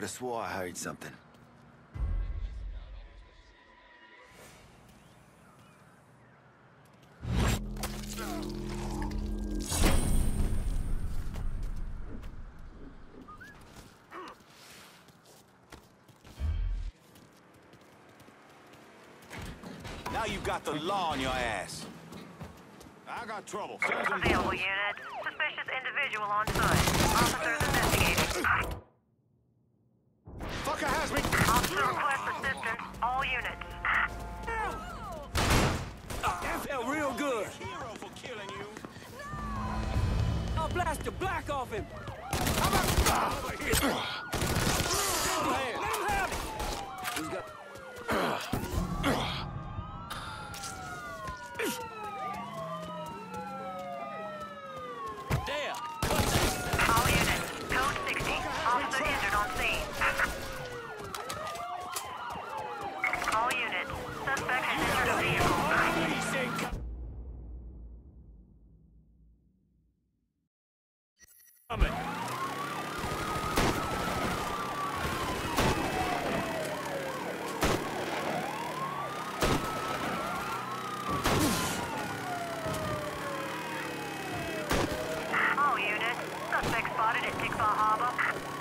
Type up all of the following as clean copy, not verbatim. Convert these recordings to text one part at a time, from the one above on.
Could have swore I heard something. Now you got the law on your ass. I got trouble. Available unit. Suspicious individual on foot. Officers investigating. Fucker has me. Officer request assistance. All units. That felt real good. Hero for killing you. I'll blast the black off him. Over here. Let him have it. He's got... Damn. All units. Code 60. Officer injured on scene. All units. Suspect has entered a vehicle. Coming. All units. Suspect spotted at Tickfaw Harbor.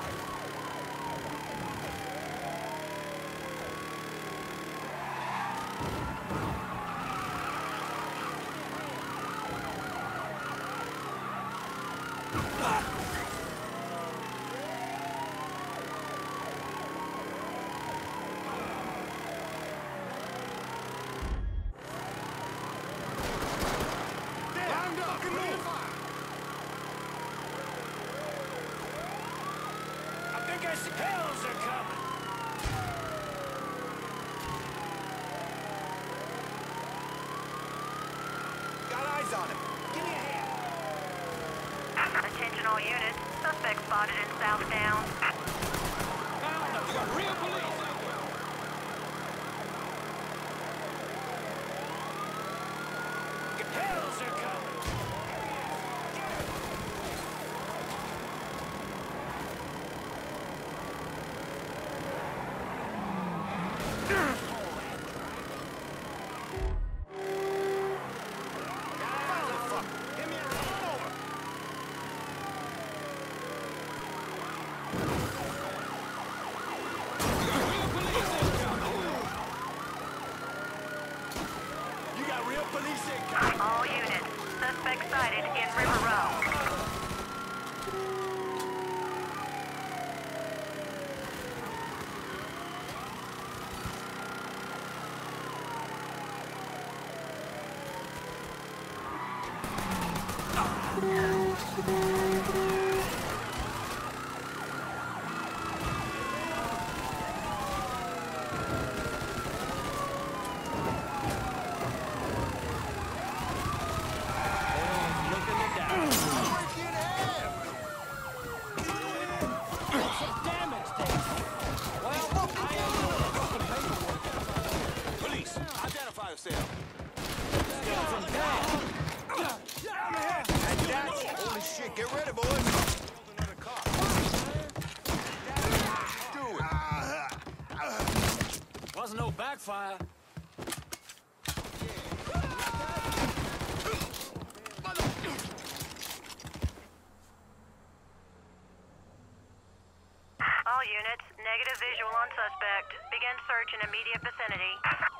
Hells are coming. Got eyes on him. Give me a hand. Attention all units. Suspect spotted in Southtown. You got real police. Hells are coming. All units. Suspect sighted in River Row. Police, identify yourself. Holy shit, get ready, boys. Do it. Wasn't no backfire. All units. Negative visual on suspect. Begin search in immediate vicinity.